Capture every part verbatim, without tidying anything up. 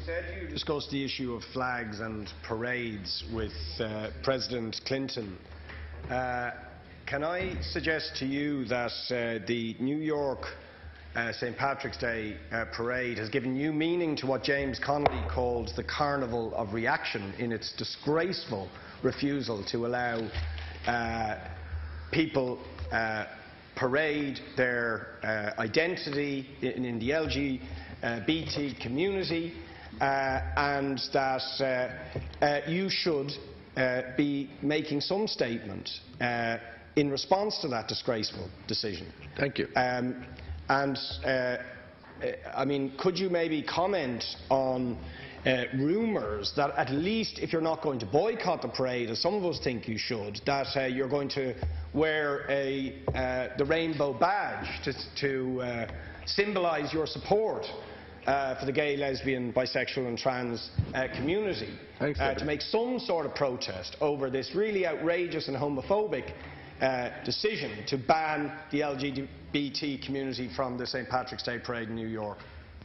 said you discussed the issue of flags and parades with uh, President Clinton. Uh, can I suggest to you that uh, the New York uh, Saint Patrick's Day uh, parade has given new meaning to what James Connolly called the Carnival of Reaction in its disgraceful refusal to allow uh, people uh, parade their uh, identity in, in the L G B T community, uh, and that uh, uh, you should uh, be making some statement uh, in response to that disgraceful decision. Thank you. Um, and uh, I mean, could you maybe comment on uh, rumours that at least if you're not going to boycott the parade, as some of us think you should, that uh, you're going to wear a, uh, the rainbow badge to, to uh, symbolise your support uh, for the gay, lesbian, bisexual and trans uh, community, Thanks, uh, to make some sort of protest over this really outrageous and homophobic Uh, decision to ban the L G B T community from the Saint Patrick's Day parade in New York?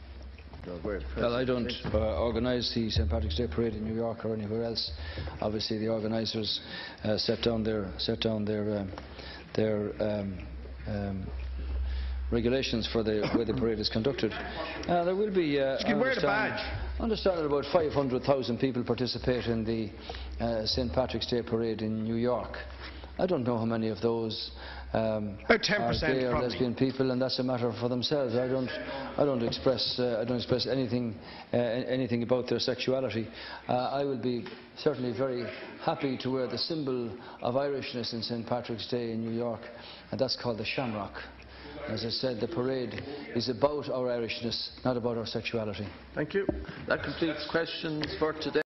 Well, I don't uh, organise the Saint Patrick's Day parade in New York or anywhere else. Obviously, the organisers uh, set down their set down their um, their um, um, regulations for the way the parade is conducted. Uh, there will be. Uh, you wear the badge. I understand that about five hundred thousand people participate in the uh, Saint Patrick's Day parade in New York. I don't know how many of those um, About ten are percent gay or probably. lesbian people, and that's a matter for themselves. I don't, I don't express, uh, I don't express anything, uh, anything about their sexuality. Uh, I will be certainly very happy to wear the symbol of Irishness in Saint Patrick's Day in New York, and that's called the shamrock. As I said, the parade is about our Irishness, not about our sexuality. Thank you. That completes questions for today.